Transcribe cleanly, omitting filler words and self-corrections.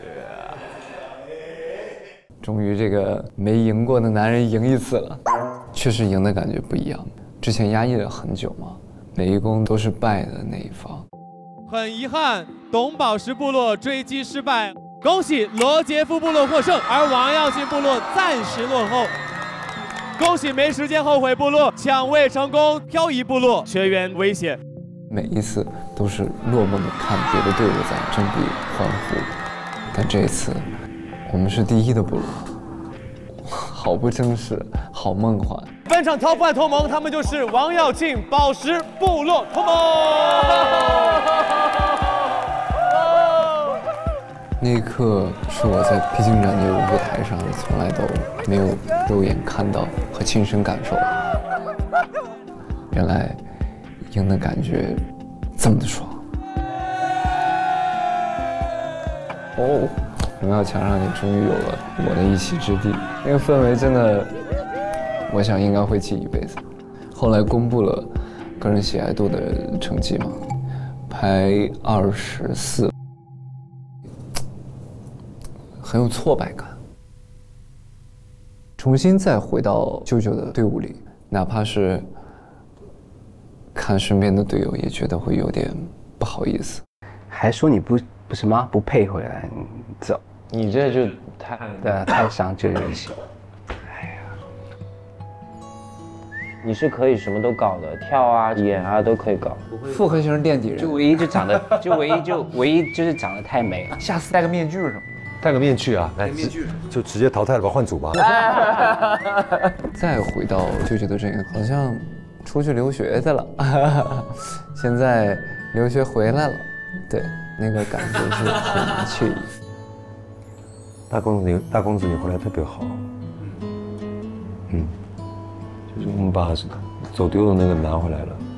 终于这个没赢过的男人赢一次了，确实赢的感觉不一样。之前压抑了很久嘛，每一宫都是败的那一方。 很遗憾，董宝石部落追击失败，恭喜罗杰夫部落获胜，而王耀庆部落暂时落后。恭喜没时间后悔部落抢位成功，漂移部落全员危险。 每一次都是落寞的看别的队伍在振臂欢呼，但这一次我们是第一的部落，好不真实，好梦幻。 本场 Top One 同盟，他们就是王耀庆宝石部落同盟。 那一刻是我在披荆斩棘的舞台上从来都没有肉眼看到和亲身感受。原来赢的感觉这么的爽。哦，荣耀墙上你终于有了我的一席之地，那个氛围真的，我想应该会记一辈子。后来公布了个人喜爱度的成绩嘛，排24。很有挫败感，重新再回到舅舅的队伍里，哪怕是看身边的队友，也觉得会有点不好意思。 还说你不什么不配回来，走， 你这就太伤舅舅心。哎呀，你是可以什么都搞的，跳啊、演啊都可以搞。 复合型垫底人， 就唯一长得长得太美了。 下次戴个面具什么的。 戴个面具啊，来，就直接淘汰了吧，换组吧。 再回到舅舅的阵营，好像出去留学去了，现在留学回来了，对，那个感觉是很惬意。 大公子，你回来特别好。就是我们把走丢的那个拿回来了。